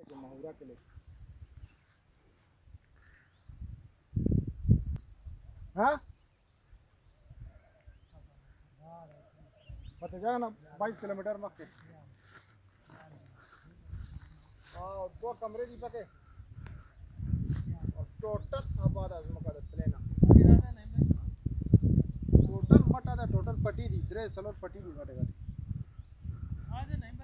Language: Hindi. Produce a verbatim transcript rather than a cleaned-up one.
ये महुरा के लिए हाँ पता जाएगा ना बाईस किलोमीटर मक्के और दो कमरे भी पके और टोटल आबाद आजमा का प्लेना टोटल मटा था टोटल पटी दी ड्रेस सलोर पटी दी घटे घटे